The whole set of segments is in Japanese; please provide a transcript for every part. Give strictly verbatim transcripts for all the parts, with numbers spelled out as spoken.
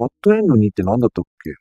バッドエンドにって何だったっけ？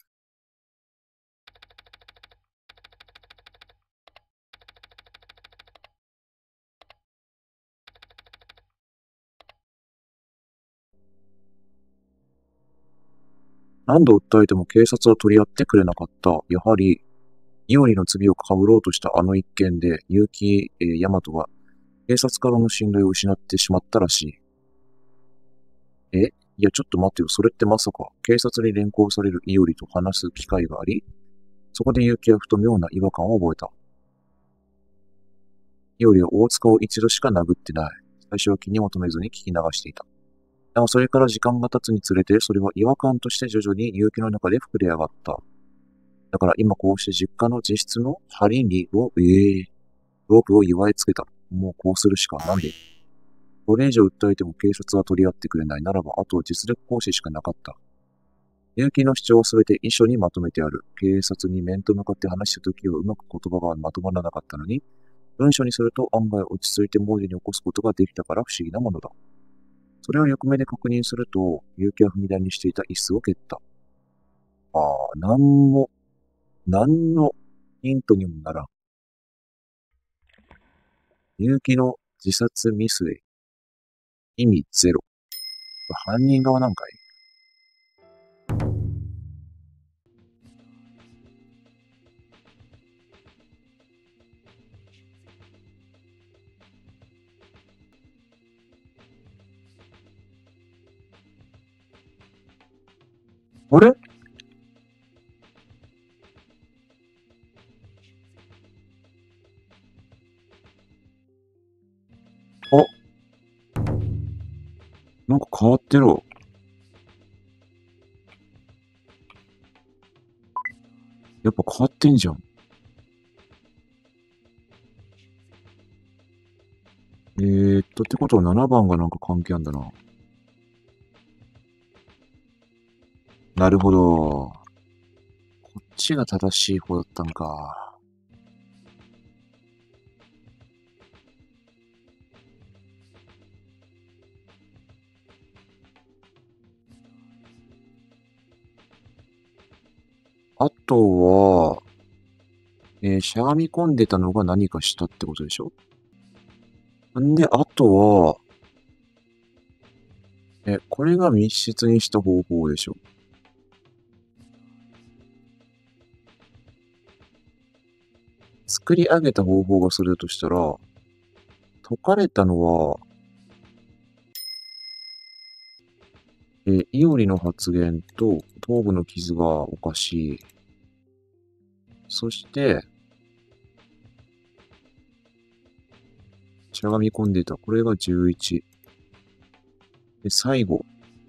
何度訴えても警察は取り合ってくれなかった。やはり、イオリの罪を被ろうとしたあの一件で、結城、えー、ヤマトは警察からの信頼を失ってしまったらしい。えいや、ちょっと待ってよ。それってまさか、警察に連行されるイオリと話す機会があり、そこで結城はふと妙な違和感を覚えた。イオリは大塚を一度しか殴ってない。最初は気にも留めずに聞き流していた。だがそれから時間が経つにつれて、それは違和感として徐々に結城の中で膨れ上がった。だから今こうして実家の自室の梁にロえー、ロープを祝いつけた。もうこうするしかなんで。これ以上訴えても警察は取り合ってくれないならば、あとは実力行使しかなかった。結城の主張はすべて遺書にまとめてある。警察に面と向かって話したときはうまく言葉がまとまらなかったのに、文書にすると案外落ち着いて文字に起こすことができたから不思議なものだ。それを横目で確認すると、結城は踏み台にしていた椅子を蹴った。ああ、なんも、なんのヒントにもならん。結城の自殺未遂。意味ゼロ。犯人側なんかい？あれ？あ、なんか変わってるわ。やっぱ変わってんじゃん。えーっと、ってことはななばんがなんか関係あんだな。なるほど。こっちが正しい方だったのか。あとは、えーしゃがみ込んでたのが何かしたってことでしょ？んで、あとは、え、これが密室にした方法でしょ？作り上げた方法がそれだとしたら、解かれたのは、えー、イオリの発言と頭部の傷がおかしい。そして、しゃがみ込んでた。これがじゅういち。で、最後。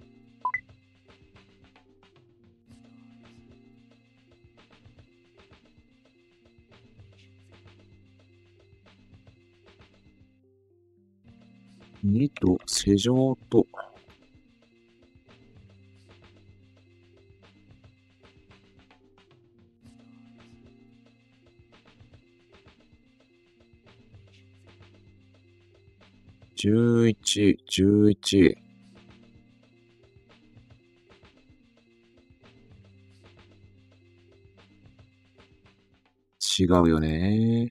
にと、施錠と、じゅういち、じゅういち。違うよね。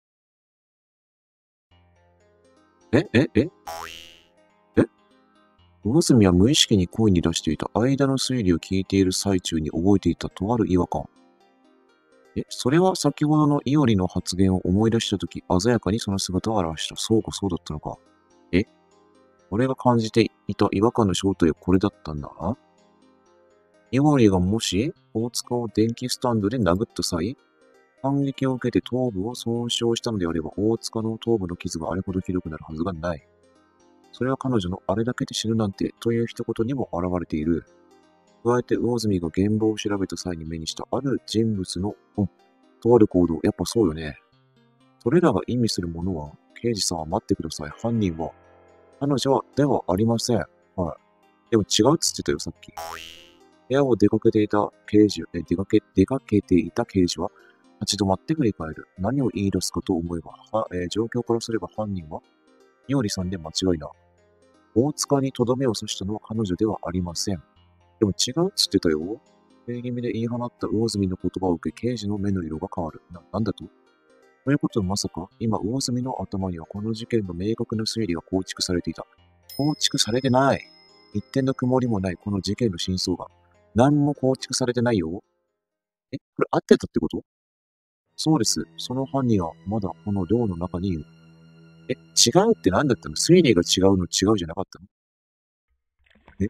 え、え、え、え魚住は無意識に声に出していた間の推理を聞いている最中に覚えていたとある違和感。え、それは先ほどのイオリの発言を思い出したとき、鮮やかにその姿を表した。そうか、そうだったのか。え、俺が感じていた違和感の正体はこれだったんだな。イオリがもし、大塚を電気スタンドで殴った際、反撃を受けて頭部を損傷したのであれば、大塚の頭部の傷があれほどひどくなるはずがない。それは彼女のあれだけで死ぬなんてという一言にも現れている。加えて魚住が現場を調べた際に目にしたある人物の、うん、とある行動、やっぱそうよね。それらが意味するものは、刑事さんは待ってください。犯人は、彼女は、ではありません。はい。でも違うっつってたよ、さっき。部屋を出かけていた刑事、え、出かけ、出かけていた刑事は、立ち止まって振り返る。何を言い出すかと思えば、はえー状況からすれば犯人は、伊織さんで間違いな。大塚にとどめを刺したのは彼女ではありません。 でも違うっつってたよ。礼気味で言い放った魚住の言葉を受け、刑事の目の色が変わる。な、なんだとということはまさか、今、魚住の頭にはこの事件の明確な推理が構築されていた。構築されてない。一点の曇りもないこの事件の真相が。何も構築されてないよ。え、これ合ってたってこと？そうです。その犯人はまだこの寮の中にいる。え、違うって何だったの？推理が違うの違うじゃなかったの？え、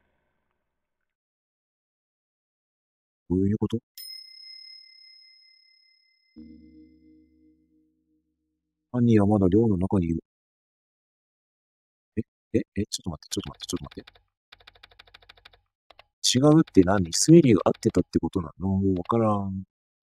どういうこと？犯人はまだ寮の中にいる。え、え、え、ちょっと待って、ちょっと待って、ちょっと待って。違うって何？推理が合ってたってことなの？もうわからん。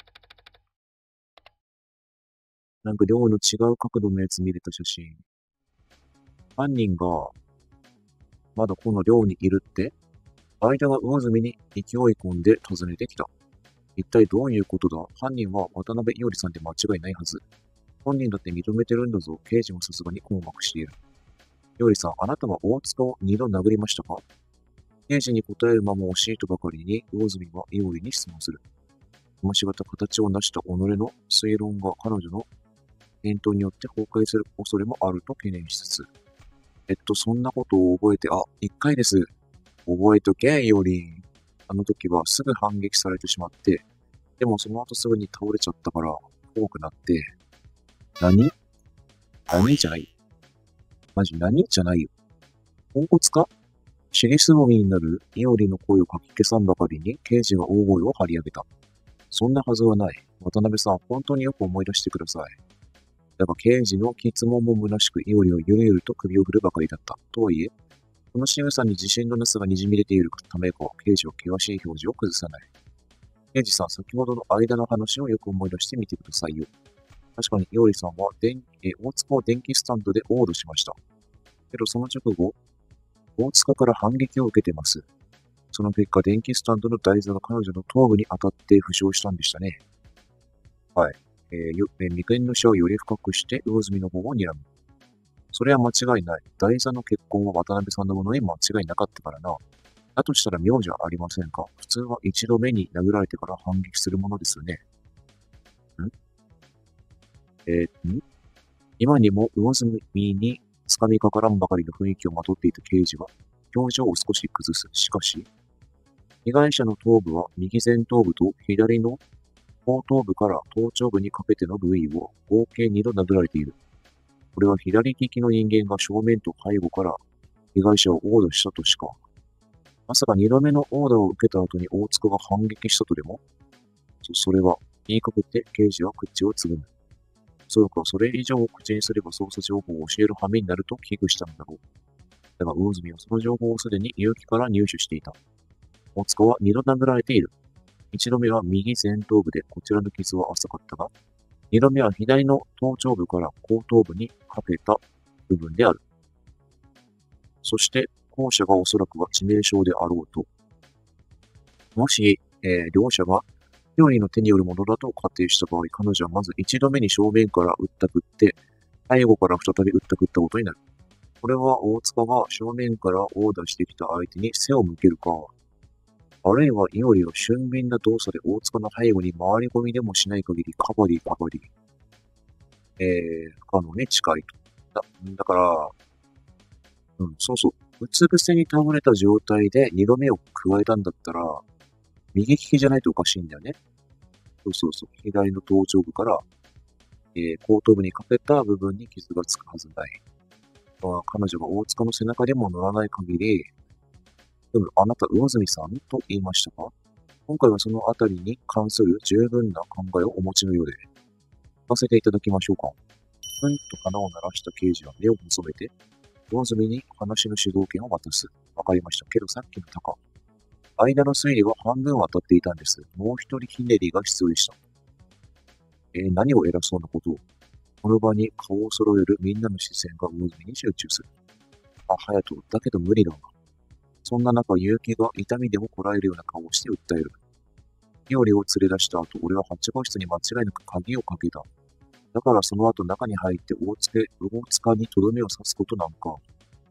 なんか寮の違う角度のやつ見れた写真。犯人がまだこの寮にいるって？相手が魚住に勢い込んで訪ねてきた。一体どういうことだ？犯人は渡辺伊織さんで間違いないはず。本人だって認めてるんだぞ。刑事もさすがに困惑している。伊織さん、あなたは大塚を二度殴りましたか？刑事に答える間も惜しいとばかりに、魚住は伊織に質問する。間違った形を成した己の推論が彼女の返答によって崩壊する恐れもあると懸念しつつ、えっと、そんなことを覚えて、あ、一回です。覚えとけ、伊織。あの時はすぐ反撃されてしまって、でもその後すぐに倒れちゃったから、怖くなって、何？何じゃない。マジ何じゃないよ。ポンコツか？尻すぼみになる伊織の声をかき消さんばかりに刑事が大声を張り上げた。そんなはずはない。渡辺さん、本当によく思い出してください。だが刑事の質問も虚しく伊織をゆるゆると首を振るばかりだった。とはいえ、この仕草に自信のなさがにじみ出ているためか、刑事は険しい表情を崩さない。刑事さん、先ほどの間の話をよく思い出してみてくださいよ。確かに伊織さんは電え大塚を電気スタンドでオードしました。けどその直後、大塚から反撃を受けてます。その結果、電気スタンドの台座が彼女の頭部に当たって負傷したんでしたね。はい。えー、よ、えー、眉間の下をより深くして魚住の方を睨む。それは間違いない。台座の血痕は渡辺さんのものに間違いなかったからな。だとしたら妙じゃありませんか。普通は一度目に殴られてから反撃するものですよね。んえー、ん今にも魚住に掴みかからんばかりの雰囲気をまとっていた刑事は、表情を少し崩す。しかし、被害者の頭部は右前頭部と左の後頭部から頭頂部にかけての部位を合計にど殴られている。これは左利きの人間が正面と背後から被害者を殴打したとしか。まさかにどめの殴打を受けた後に大塚が反撃したとでも？そ、それは、言いかけて刑事は口をつぐむ。そうか、それ以上を口にすれば捜査情報を教える羽目になると危惧したのだろう。だが魚住はその情報をすでに結城から入手していた。大塚は二度殴られている。一度目は右前頭部でこちらの傷は浅かったが、二度目は左の頭頂部から後頭部にかけた部分である。そして、後者がおそらくは致命傷であろうと。もし、えー両者が料理の手によるものだと仮定した場合、彼女はまず一度目に正面から打ったくって、背後から再び打ったくったことになる。これは大塚が正面から殴打してきた相手に背を向けるか、あるいは伊織を俊敏な動作で大塚の背後に回り込みでもしない限りカバリカバリ、えー、不可能に近いと。だ、だから、うん、そうそう。うつ伏せに倒れた状態で二度目を加えたんだったら、右利きじゃないとおかしいんだよね。そうそうそう。左の頭頂部から、えー、後頭部にかけた部分に傷がつくはずない。まあ、彼女が大塚の背中でも乗らない限り、でもあなた魚住さんと言いましたか？今回はそのあたりに関する十分な考えをお持ちのようで、聞かせていただきましょうか。ふんと鼻を鳴らした刑事は目を細めて、魚住に話の主導権を渡す。わかりました。けどさっきのタカ。間の推理は半分は当たっていたんです。もう一人ひねりが必要でした。えー、何を偉そうなことを。この場に顔を揃えるみんなの視線が魚住に集中する。あ、隼人、だけど無理だわ。そんな中、結城が痛みでもこらえるような顔をして訴える。料理を連れ出した後、俺ははち号室に間違いなく鍵をかけた。だからその後中に入って大塚、大塚にとどめを刺すことなんか。し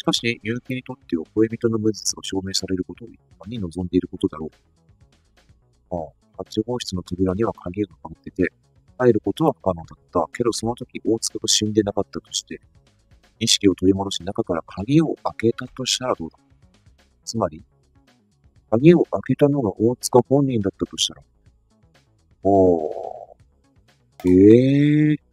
かし、結城にとっては恋人の無実が証明されることを一般に望んでいることだろう。ああ、はち号室の扉には鍵がかかってて、入ることは不可能だった。けどその時、大塚が死んでなかったとして、意識を取り戻し中から鍵を開けたとしたらどうだ。つまり、鍵を開けたのが大塚本人だったとしたら。おー。ええー。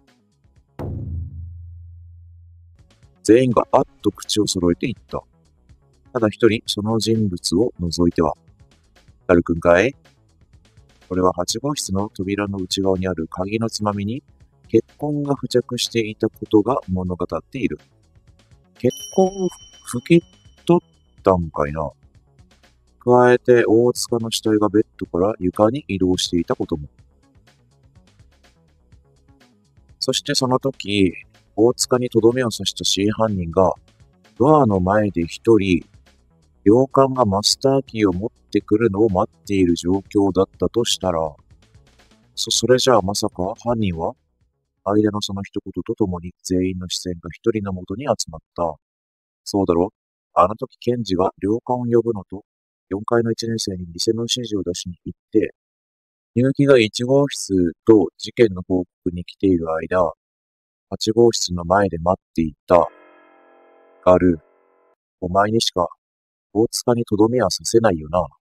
全員があっと口を揃えて言った。ただ一人、その人物を除いては。ダル君かい？これははち号室の扉の内側にある鍵のつまみに、血痕が付着していたことが物語っている。血痕を拭き取ったんかいな。加えて、大塚の死体がベッドから床に移動していたことも。そしてその時、大塚にとどめを刺した真犯人が、ドアの前で一人、領官がマスターキーを持ってくるのを待っている状況だったとしたら、そ、それじゃあまさか犯人は、間のその一言とともに全員の視線が一人の元に集まった。そうだろ？あの時検事が領官を呼ぶのと、よんかいのいちねん生に店の指示を出しに行って、結城がいち号室と事件の報告に来ている間、はち号室の前で待っていた。ガル、お前にしか大塚にとどめはさせないよな。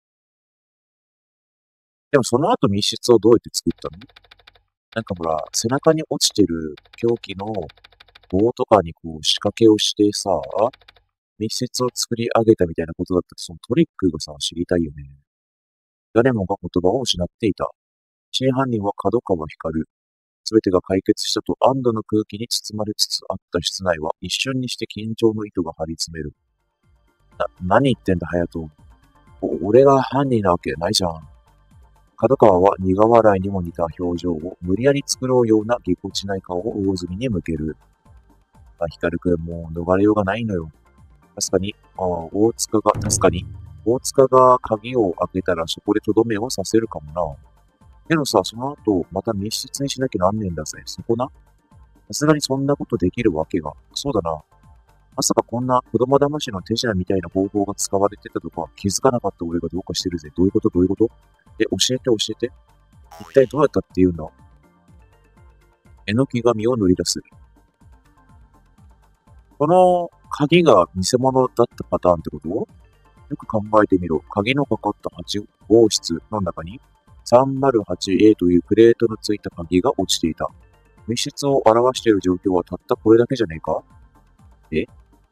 でもその後密室をどうやって作ったの？なんかほら、背中に落ちてる凶器の棒とかにこう仕掛けをしてさ、密室を作り上げたみたいなことだったらそのトリックがさ、知りたいよね。誰もが言葉を失っていた。真犯人は角川光。すべてが解決したと安堵の空気に包まれつつあった室内は一瞬にして緊張の糸が張り詰める。な、何言ってんだ、隼人。俺が犯人なわけないじゃん。角川は苦笑いにも似た表情を無理やり作ろうようなぎこちない顔を魚住に向ける。あ、光くんもう逃れようがないのよ。確かに、あ大塚が、確かに、大塚が鍵を開けたらそこでとどめをさせるかもな。けどさ、その後、また密室にしなきゃなんねえんだぜ。そこな。さすがにそんなことできるわけが。そうだな。まさかこんな子供騙しの手品みたいな方法が使われてたとか気づかなかった俺がどうかしてるぜ。どういうことどういうこと？え、教えて教えて。一体どうやったって言うんだ？えのきが身を乗り出す。この鍵が偽物だったパターンってこと？よく考えてみろ。鍵のかかったはち号室の中に さんまるはちエー というプレートのついた鍵が落ちていた。密室を表している状況はたったこれだけじゃねえか？え？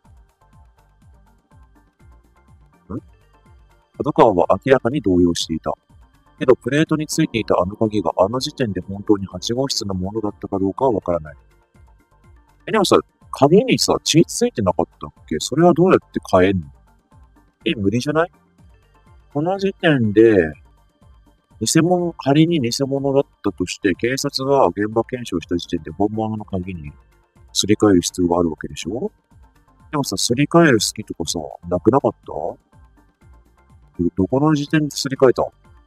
ん？角川は明らかに動揺していた。けどプレートについていたあの鍵があの時点で本当にはち号室のものだったかどうかはわからない。え、でもさ、鍵にさ、血ついてなかったっけ？それはどうやって変えんの？え、無理じゃない？この時点で、偽物、仮に偽物だったとして、警察が現場検証した時点で本物の鍵にすり替える必要があるわけでしょ？でもさ、すり替える隙とかさ、なくなかった？ど、どこの時点ですり替えた？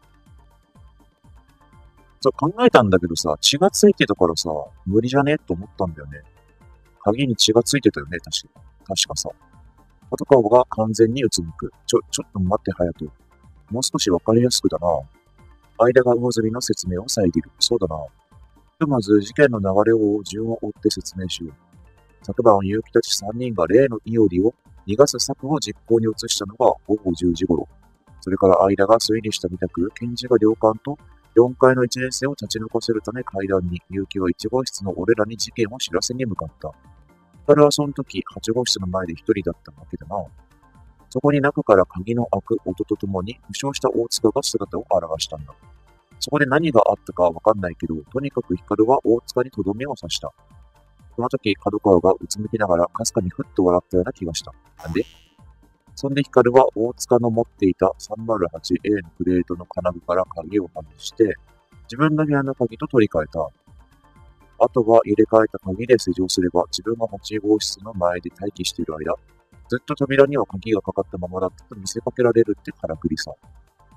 そう考えたんだけどさ、血がついてたからさ、無理じゃねと思ったんだよね。鍵に血がついてたよね、確か。確かさ。角川が完全にうつむく。ちょ、ちょっと待って、隼人。もう少しわかりやすくだな。間が魚住の説明を遮る。そうだな。ひとまず事件の流れを順を追って説明しよう。昨晩、結城たちさんにんが例のイオリを逃がす策を実行に移したのがごごじゅうじ頃。それから間が推理したみたく、検事が領官とよんかいのいちねん生を立ち退かせるため階段に、結城はいち号室の俺らに事件を知らせに向かった。彼はその時、はち号室の前で一人だったわけだな。そこに中から鍵の開く音とともに、負傷した大塚が姿を現したんだ。そこで何があったかはわかんないけど、とにかく光は大塚にとどめを刺した。その時、角川がうつむきながらかすかにふっと笑ったような気がした。なんで？そんで光は大塚の持っていた さんまるはちエー のプレートの金具から鍵を外して、自分の部屋の鍵と取り替えた。あとは入れ替えた鍵で施錠すれば、自分がはち号室の前で待機している間、ずっと扉には鍵がかかったままだったと見せかけられるってからくりさ。い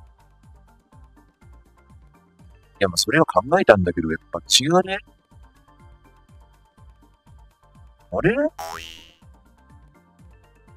や、まあそれは考えたんだけど、やっぱ血がね、あれ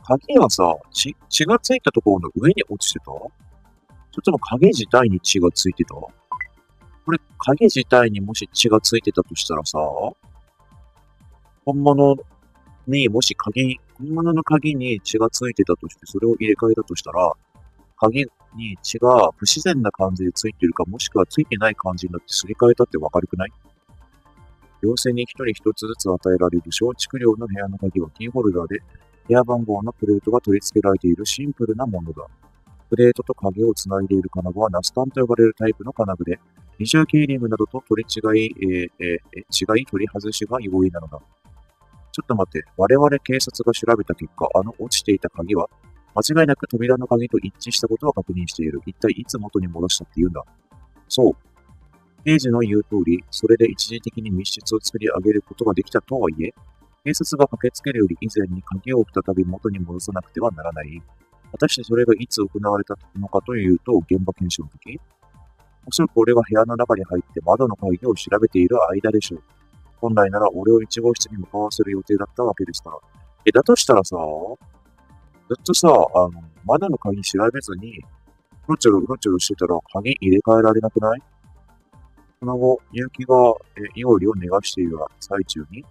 鍵はさ、血、血がついたところの上に落ちてた？それとも鍵自体に血がついてた？これ、鍵自体にもし血がついてたとしたらさ、本物にもし鍵、本物の鍵に血がついてたとして、それを入れ替えたとしたら、鍵に血が不自然な感じでついてるか、もしくはついてない感じになってすり替えたってわかるくない？妖精に一人一つずつ与えられる小畜量の部屋の鍵はキーホルダーで、部屋番号のプレートが取り付けられているシンプルなものだ。プレートと鍵をつないでいる金具はナスタンと呼ばれるタイプの金具で、二重キーリングなどと取り違い、えーえー、違い取り外しが容易なのだ。ちょっと待って、我々警察が調べた結果、あの落ちていた鍵は、間違いなく扉の鍵と一致したことは確認している。一体いつ元に戻したって言うんだ？そう。刑事の言う通り、それで一時的に密室を作り上げることができたとはいえ、警察が駆けつけるより以前に鍵を再び元に戻さなくてはならない。果たしてそれがいつ行われたのかというと、現場検証の時？おそらく俺が部屋の中に入って窓の鍵を調べている間でしょう。本来なら俺をいち号室に向かわせる予定だったわけですから。え、だとしたらさ、ずっとさ、あの、窓の鍵調べずに、うろちょろうろちょろしてたら鍵入れ替えられなくない？その後、結城が、え、イオリを逃がしている最中に、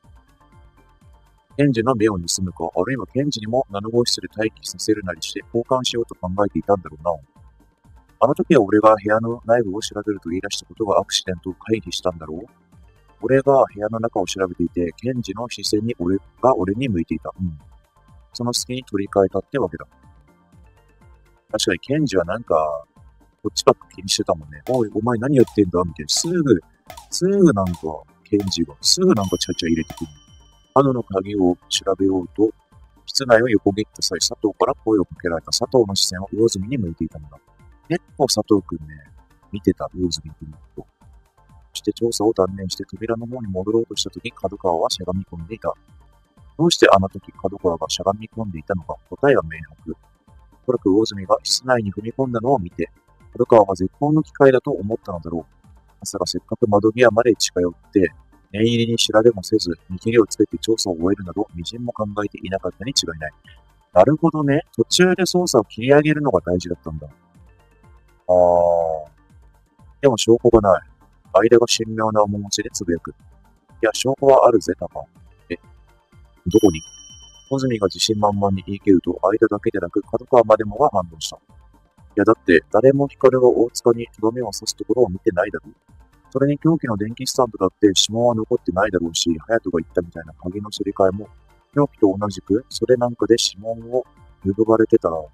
検事の目を盗むか、あるいは検事にもなな号室で待機させるなりして交換しようと考えていたんだろうな。あの時は俺が部屋の内部を調べると言い出したことがアクシデントを回避したんだろう。俺が部屋の中を調べていて、検事の視線に俺が俺に向いていた。うん。その隙に取り替えたってわけだ。確かに検事はなんか、こっちばっか気にしてたもんね。おい、お前何やってんだみたいな。すぐ、すぐなんか、検事が、すぐなんかちゃちゃ入れてくる。窓の鍵を調べようと、室内を横切った際、佐藤から声をかけられた。佐藤の視線は魚住に向いていたのだ。結構佐藤くんね、見てた、魚住くんのこと。そして調査を断念して扉の方に戻ろうとしたとき、角川はしゃがみ込んでいた。どうしてあの時角川がしゃがみ込んでいたのか、答えは明白。おそらく魚住が室内に踏み込んだのを見て、角川は絶好の機会だと思ったのだろう。まさかせっかく窓際まで近寄って、念入りに調べもせず、見切りをつけて調査を終えるなど、微塵も考えていなかったに違いない。なるほどね。途中で捜査を切り上げるのが大事だったんだ。あー。でも証拠がない。間が神妙な面持ちでつぶやく。いや、証拠はあるぜ、タカ。え、どこに？小泉が自信満々に言い切ると、間だけでなく、角川までもが反応した。いや、だって、誰も光が大塚にとどめを刺すところを見てないだろう。それに凶器の電気スタンプだって指紋は残ってないだろうし、隼人が言ったみたいな鍵のすり替えも、凶器と同じく、それなんかで指紋を拭われてたら。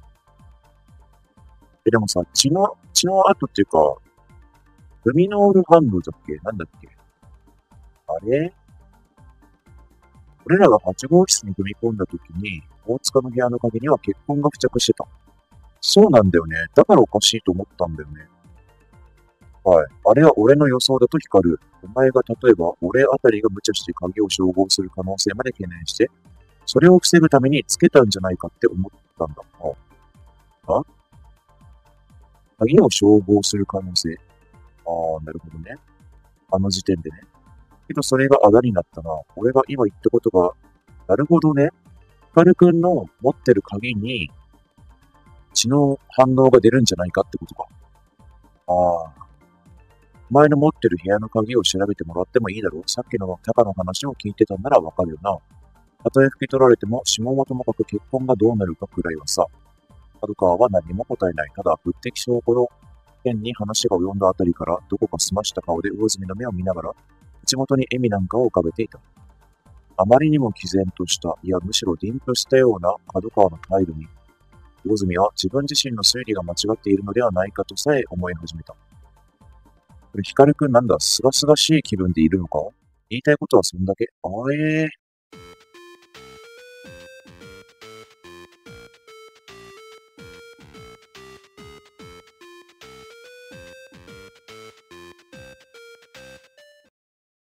え、でもさ、血の、血の跡っていうか、ルミノール反応だっけ？なんだっけ？あれ？俺らがはち号室に踏み込んだ時に、大塚の部屋の鍵には血痕が付着してた。そうなんだよね。だからおかしいと思ったんだよね。はい。あれは俺の予想だと光る。お前が例えば俺あたりが無茶して鍵を照合する可能性まで懸念して、それを防ぐためにつけたんじゃないかって思ったんだ。ああ鍵を照合する可能性。ああ、なるほどね。あの時点でね。けどそれがあだになったな。俺が今言ったことが、なるほどね。ヒカルくんの持ってる鍵に血の反応が出るんじゃないかってことか。ああ。お前の持ってる部屋の鍵を調べてもらってもいいだろう。さっきのタカの話を聞いてたんならわかるよな。たとえ拭き取られても指紋はともかく血痕がどうなるかくらいはさ。角川は何も答えない。ただ、物的証拠の件に話が及んだあたりから、どこか澄ました顔で魚住の目を見ながら、口元に笑みなんかを浮かべていた。あまりにも毅然とした、いやむしろ凛としたような角川の態度に、魚住は自分自身の推理が間違っているのではないかとさえ思い始めた。これ、ヒカルくんなんだ、すがすがしい気分でいるのか？言いたいことはそんだけ。あえー。